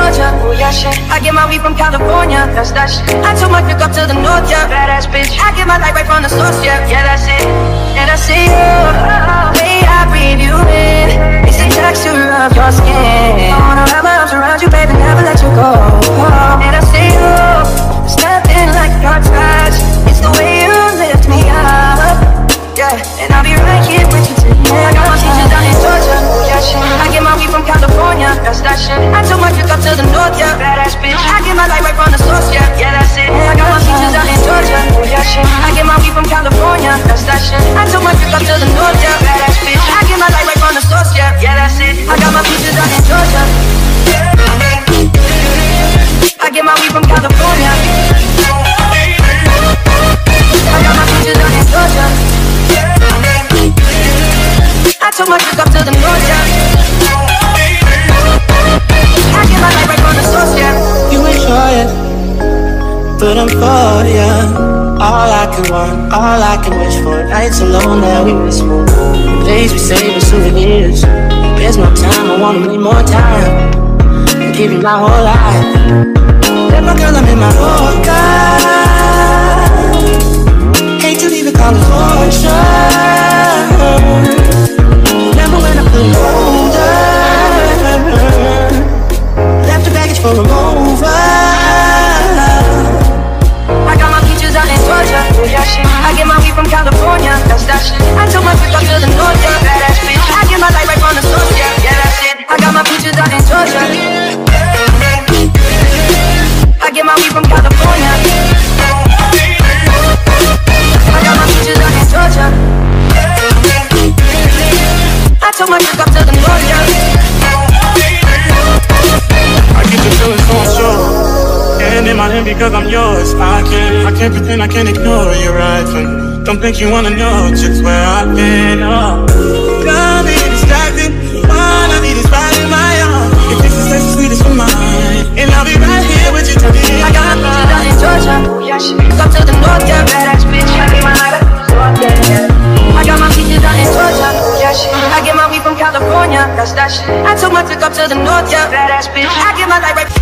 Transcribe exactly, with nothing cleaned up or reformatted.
Georgia, oh yeah shit. I get my weed from California, that's that shit. I took my trip up to the north, yeah, badass bitch. I get my light right from the source, yeah, yeah that's it. And I see you, the way I breathe you in, it's the texture of your skin. I wanna wrap my arms around you, baby, never let you go. And I see you, there's nothing like your touch, it's the way you lift me up, yeah. And I'll be right here with you tonight. I got my teachers down in Georgia, oh yeah shit. I get my weed from California, that's that shit. I took my trip up to the north, yeah, badass bitch. I get my light right from the source, yeah, yeah that's it. I got my teachers down in Georgia, oh yeah shit. I get my weed from California, that's that shit. I took my trip up to the north, yeah, badass bitch. I get my light right from the source, yeah, yeah that's it. I got my teachers down in Georgia. I get my weed from California. I got my teachers down in Georgia. I took my trip up to the north, yeah. I get my light right from the source, yeah. You enjoy it, but I'm for ya. All I can want, all I can wish for. Nights alone that we miss more. Days we save as souvenirs. There's no time, I wanna make more time and give you my whole life. Let my girl, I'm in my Yorker. Hate to leave it, call it torture. Remember when I pulled over, left the baggage for a rover. I got my peaches out in Georgia, oh yeah shit. I get my weed from California, that's that shit. I took my trip up to the north, yeah, badass bitch. I get my light right from the source, yeah, yeah that's it. I got my peaches out in Georgia. I get my weed from California. I got my peaches out in Georgia. I took my trip up to the north, yeah. I get the feeling so sure, and in my hand because I'm yours. I can't, I can't pretend, I can't ignore you right from me. Don't think you wanna know just where I've been. Oh, don't be distracted. All I need is right in my arms. Your kisses taste the sweetest for mine, and I'll be right here with you till the end. I got my peaches out in Georgia, oh yeah shit. Up to the north, yeah, badass bitch. I get my light right from the source, yeah, yeah. I got my peaches out in Georgia, oh yeah shit. I get my weed from California, that's that shit. I took my trip up to the north, yeah, badass bitch. I get my light right.